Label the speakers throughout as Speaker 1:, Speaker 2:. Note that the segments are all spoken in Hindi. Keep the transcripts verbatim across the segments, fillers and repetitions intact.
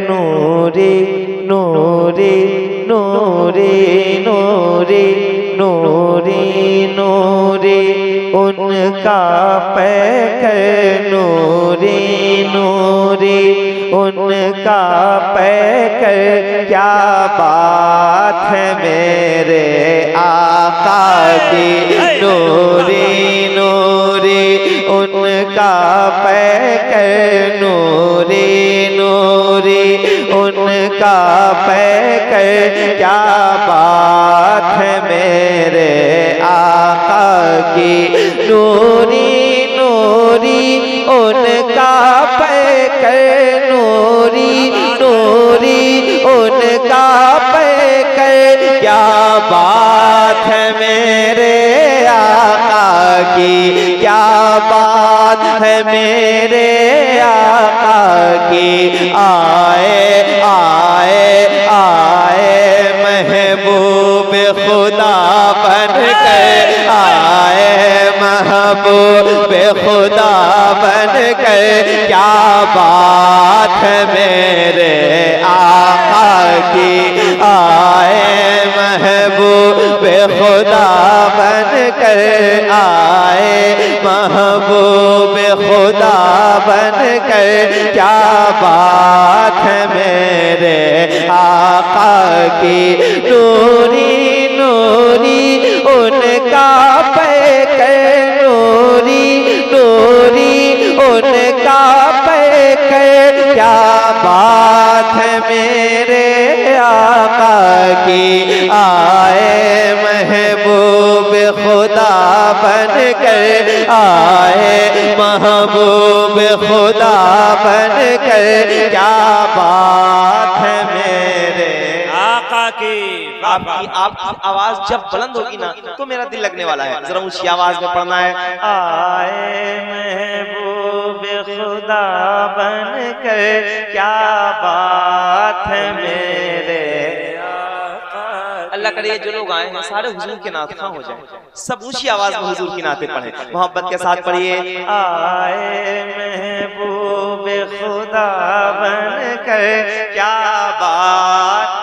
Speaker 1: नूरे नूरे नूरे नूरे नूरे नूरे उनका पैकर नूरे नूरे उनका पैकर। क्या बात है मेरे आका की नूरे नूरे उनका पैकर नूरे नूरे उनका पैकर। क्या बात है मेरे आका की नूरी नूरी उनका पैकर नूरी नूरी उनका पैकर। क्या बात है मेरे आका की क्या बात है मेरे आका की। आए आए आए महबूब खुदा बन कर आए महबूब खुदा बन कर। क्या बात है मेरे आका की आए महबूब खुदा बन कर आए महबूब खुदा बन कर। क्या बात है मेरे आका की नूरी नूरी उनका पैकर नूरी नूरी उनका पैकर। क्या बात है मेरे आका की आए महबूब खुदा बन कर आए महबूब खुदा बन कर। क्या बात है मेरे
Speaker 2: आका की।
Speaker 1: आपकी आपकी आवाज जब बुलंद होगी ना तो मेरा दिल लगने वाला है। जरा ऊंची आवाज में पढ़ना है। आए महबूब खुदा बन कर। क्या बात है मेरे अल्लाह करे जो लोग आए हैं सारे हुजूर के नात खां हो जाए। सब ऊंची आवाज में हुजूर की नाते पढ़े मोहब्बत के साथ पढ़िए। आए महबूब खुदा बन कर। क्या बात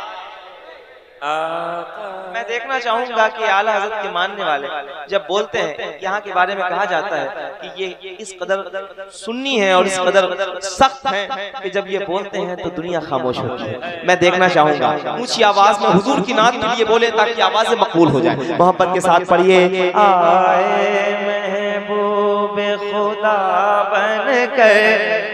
Speaker 1: मैं देखना चाहूंगा कि आला हज़रत के मानने वाले जब बोलते हैं यहाँ के बारे में कहा जाता है कि ये इस कदर सुन्नी है और इस कदर सख्त है कि जब ये बोलते हैं तो दुनिया खामोश होती है। मैं देखना चाहूंगा ऊंची आवाज में हुजूर की नात के लिए बोले ताकि आवाजें मकबूल हो जाए। मोहब्बत के साथ पढ़िए। आए महबूब खुदा बन कर।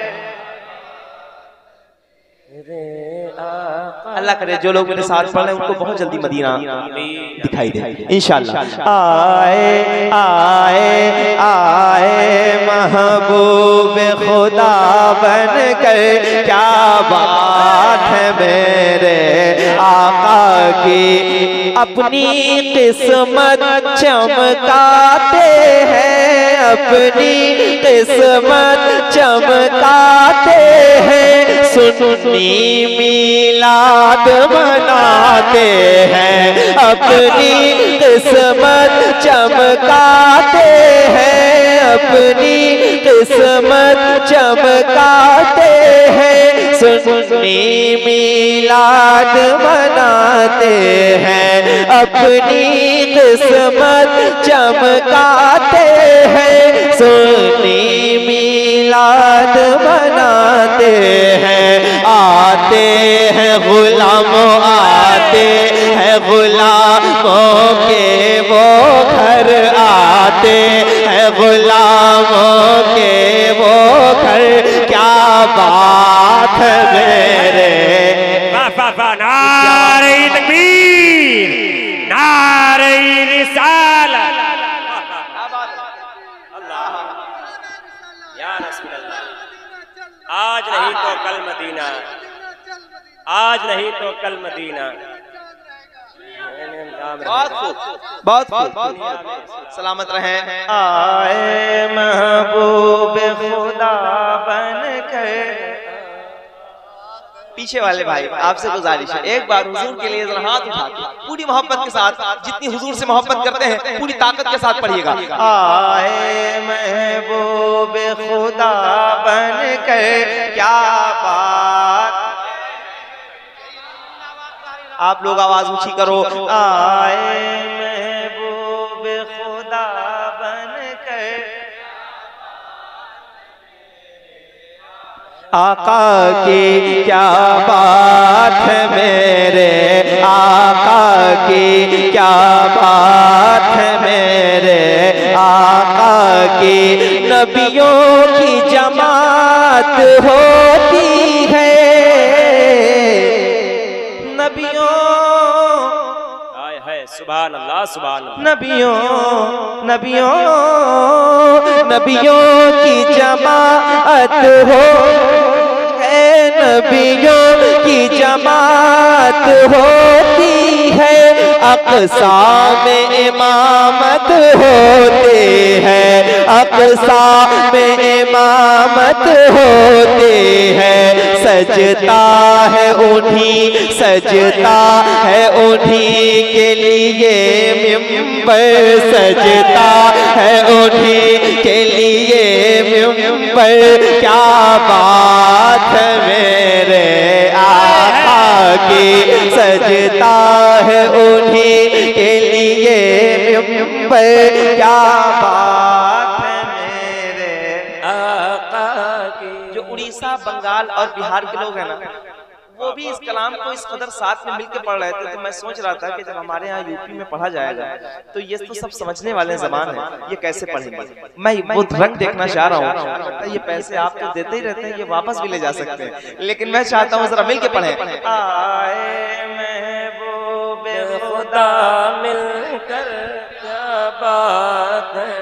Speaker 1: अल्लाह करे जो लोग मेरे साथ पढ़ रहे हैं उनको बहुत जल्दी मदीना दिखाई दे इंशाअल्लाह। आए आए आए महबूब खुदा बन कर। क्या बात है मेरे आका की अपनी किस्मत चमकाते हैं अपनी किस्मत चमकाते हैं। सुन्नी मिलाद मनाते हैं अपनी किस्मत चमकाते हैं अपनी किस्मत चमकाते हैं। सुन्नी मिलाद मनाते हैं अपनी किस्मत चमकाते हैं। सुन्नी मिलाद मनाते हैं। आते हैं गुलामों आते हैं गुलामों के वो घर आते हैं गुलामों के वो घर। क्या बात है मेरे
Speaker 2: नारे तकबीर नारे रिसालत। या रसूल अल्लाह आज नहीं तो कल मदीना आज नहीं तो कल मदीना।
Speaker 1: बहुत खूब बहुत खूब सलामत रहे। आए महबूब खुदा बन कर। पीछे वाले भाई आपसे गुजारिश है एक बार हुजूर के लिए जरा हाथ उठा पूरी मोहब्बत के साथ जितनी हुजूर से मोहब्बत करते हैं पूरी ताकत के साथ पढ़िएगा। आए महबूब खुदा बन कर। क्या बात आप लोग आवाज ऊंची करो। आए महबूब खुदा बनकर,
Speaker 3: आका की क्या बात है मेरे आका की क्या बात है मेरे आका की। नबियों की जमात होती है,
Speaker 1: नबियों
Speaker 2: सुभान अल्लाह सुभान अल्लाह।
Speaker 1: नबियों नबियों
Speaker 3: नबियों की जमात हो है, नबियों की जमात होती है। अक़सा में इमामत होते हैं, अक़सा में इमामत होते हैं। सजता है उन्हीं सजता है उन्हीं के लिए मिंबर, सजता है उन्हीं के लिए मिंबर। क्या बात है मेरे आका की, सजता है उन्हीं के लिए मिंबर। क्या बात है मेरे आका की।
Speaker 1: जो उड़ीसा, बंगाल और बिहार के लोग हैं ना, वो भी इस कलाम को इस कदर साथ में मिलकर पढ़ रहे थे। तो मैं सोच रहा था कि जब हमारे यहाँ यूपी में पढ़ा जाएगा तो ये तो सब समझने वाले ज़बान है, ये कैसे पढ़ेंगे। मैं वो रंग देखना चाह रहा हूँ। ये पैसे आप तो देते ही रहते हैं, ये वापस भी ले जा सकते हैं, लेकिन मैं चाहता हूँ जरा मिल के पढ़ें। आए महबूब खुदा
Speaker 2: मिलकर क्या बात है,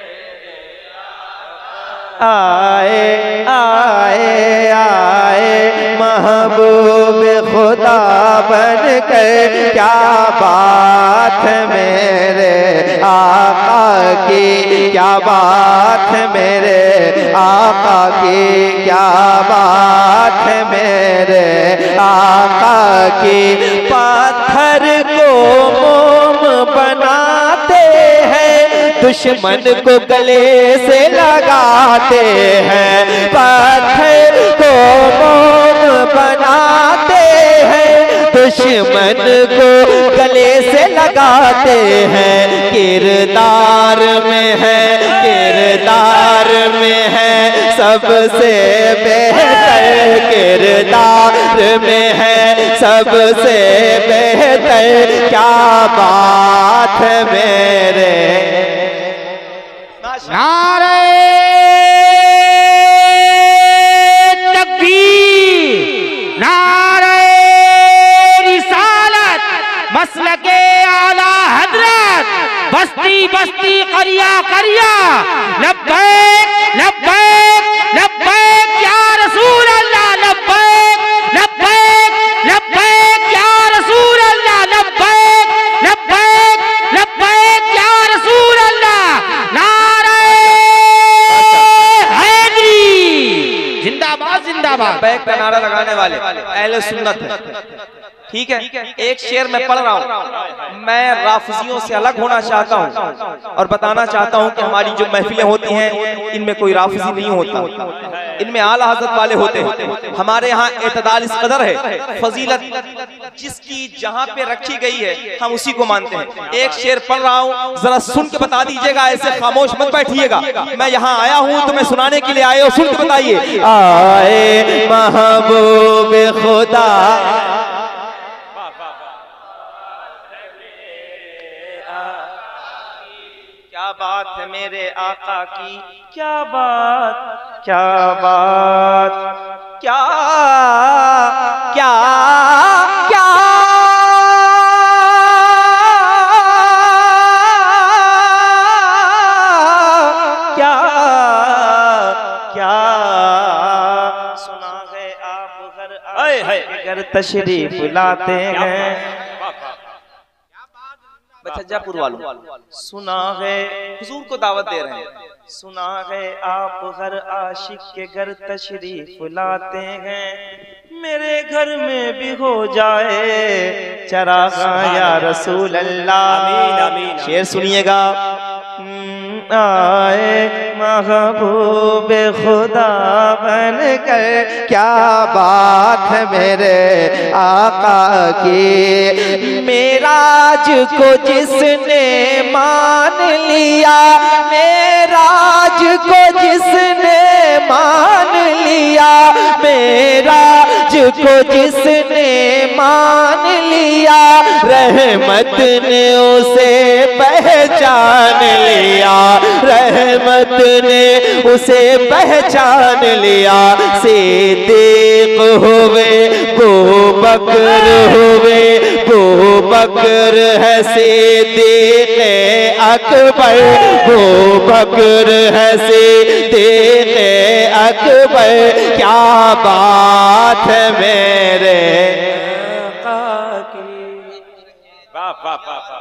Speaker 3: आए आए आए महबूब खुदा बनकर। क्या बात है मेरे आका की, क्या बात है मेरे आका की, क्या बात है मेरे आका की। पत्थर को मोम बनाते हैं, दुश्मन को गले से लगाते हैं। पत्थर को मोम बनाते हैं, दुश्मन को गले से लगाते हैं। किरदार में है किरदार में है सबसे बेहतर, किरदार में है सबसे बेहतर। क्या बात है मेरे
Speaker 4: नारे तकबीर, नारे रिसालत, मसलके आला हजरत, बस्ती बस्ती करिया करिया, लब्बैक लब्बैक लब्बैक या रसूल अल्लाह, लब्बैक लब्बैक लब्बैक या रसूल अल्लाह, लब्बैक लब्बैक लब्बैक या रसूल अल्लाह। जिंदाबाद जिंदाबाद।
Speaker 1: बैक का नारा लगाने वाले अहले सुन्नत है, ठीक है। एक शेर मैं पढ़ रहा हूँ, मैं राफिजियों से अलग होना चाहता हूँ और बताना चाहता हूँ कि हमारी जो महफिलें होती हैं इनमें कोई राफिजी नहीं होता, इनमें आला हज़रत वाले होते हैं। हमारे यहाँ एतदाल इस कदर है, फजीलत जिसकी जहाँ पे रखी गई है हम उसी को मानते हैं। एक शेर पढ़ रहा हूँ, जरा सुन के बता दीजिएगा, ऐसे खामोश मत बैठिएगा। मैं यहाँ आया हूँ तो मैं सुनाने के लिए आए, और सुन के बताइए।
Speaker 3: आए महबूब खुदा,
Speaker 1: क्या बात है मेरे आका की, क्या बात क्या बात क्या क्या क्या क्या क्या सुना है आप घर घर तशरीफ लाते हैं। छज्जापुर वालों सुना है, हुजूर को दावत दे रहे हैं। सुना है आप हर आशिक के घर तशरीफ लाते हैं, मेरे घर में भी हो जाए चरागा या रसूल अल्लाह।
Speaker 2: आमीन आमीन।
Speaker 1: शेर सुनिएगा।
Speaker 3: आए महबूब खुदा बन कर। क्या बात है मेरे आका की, मेराज को जिसने मान लिया, मेराज को जिसने मान लिया, मेराज को जिसने मान लिया, रहमत ने उसे पहचान लिया, रहमत ने उसे पहचान लिया। सिद्दीक हुए वो बकर हुए, वो बकर है सिद्दीक अकबर, वो बकर है सिद्दीक अकबर। क्या बात है मेरे आका की।
Speaker 2: वाह वाह वाह वाह।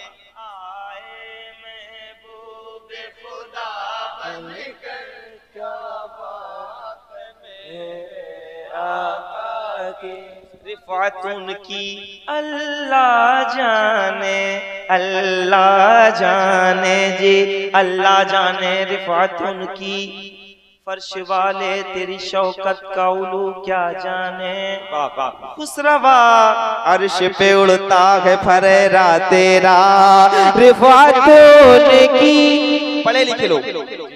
Speaker 1: रिफ़ातुन की अल्लाह जाने, अल्लाह जाने जी, अल्लाह जाने रिफ़ातुन की। फर्श वाले तेरी शौकत का उलू क्या जाने। खुसरवा
Speaker 3: अर्श पे उड़ता है फरेरा तेरा, रिफ़ातुन की। पढ़े लिखे लोग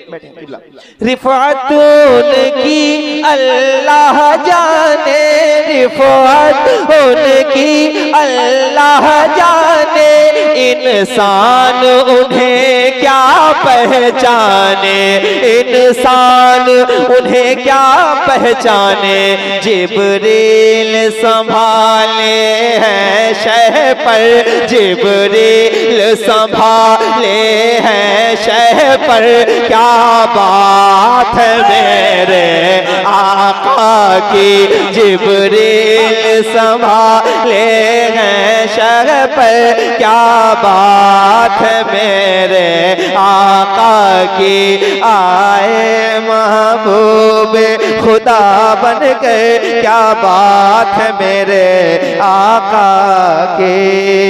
Speaker 3: रिफ़ातुन की अल्लाह जाने, रिफ़ातुन की अल्लाह जाने। इंसान उन्हें क्या पहचाने, इंसान उन्हें क्या पहचाने। जिब्रील संभाले हैं शह पर, जिब्रील संभाले हैं शह पर। क्या बात है मेरे आका की, जिब्रील संभाले हैं शह पर। क्या बात है मेरे आका की, आए महबूब खुदा बन गए। क्या बात है मेरे आका की।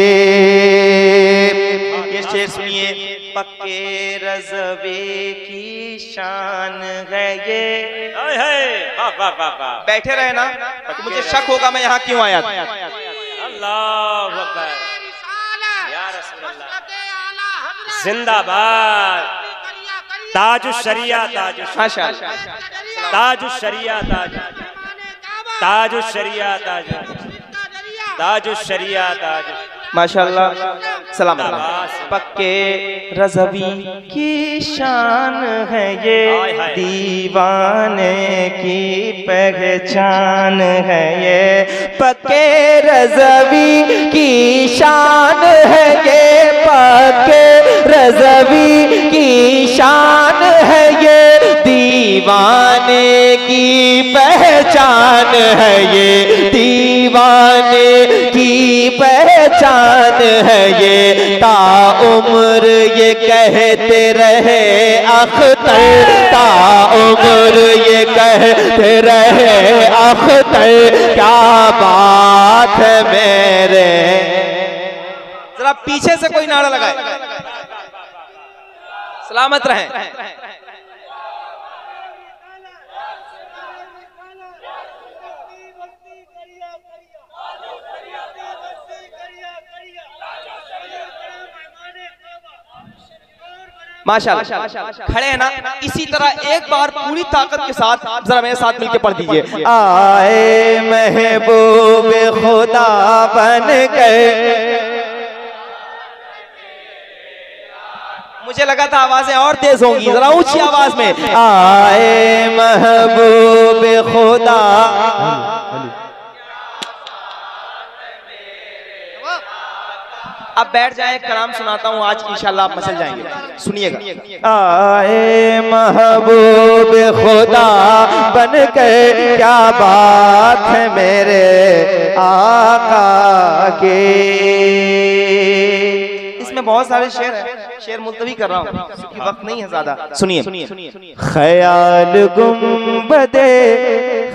Speaker 1: ये शेर सुनिए। पक्के रज़वे की शान है ये। बैठे रहे ना तो मुझे शक होगा मैं यहाँ क्यों आया था।
Speaker 2: अल्लाह अकबर या रसूल अल्लाह। जिंदाबाद ताजुश शरिया, ताजुश ताजुश शरिया, ताजुश ताजुश शरिया, ताजुश ताजुश शरिया, ताजुश।
Speaker 1: माशाल्लाह सलाम। पक्के रज़वी की शान है ये, दीवाने की पहचान है ये। पक्के रज़वी की शान है ये, पक्के रज़वी की शान है ये। दीवाने की पहचान है ये, दीवाने की पहचान है ये। ता उम्र ये कहते रहे अख्तर, ता उम्र ये कहते रहे अख्तर। क्या बात है मेरे। जरा पीछे से कोई नारा लगाए। सलामत रहें। माशाल्लाह खड़े हैं ना, इसी तरह एक बार पूरी ताकत के साथ जरा मेरे साथ मिलके पढ़ दीजिए।
Speaker 3: आए महबूब खुदा बन गए।
Speaker 1: मुझे लगा था आवाजें और तेज होंगी, जरा ऊंची आवाज में।
Speaker 3: आए महबूब खुदा।
Speaker 1: अब बैठ जाएं, कलाम सुनाता हूँ आज इंशाल्लाह आप मसल जाएंगे। सुनिएगा।
Speaker 3: आए महबूब खुदा बन गए। क्या बात है मेरे आका की।
Speaker 1: इसमें बहुत सारे शेर हैं, शेर मुल्तवी कर रहा हूँ क्योंकि वक्त नहीं है ज्यादा। सुनिए।
Speaker 3: ख्याल गुंबदे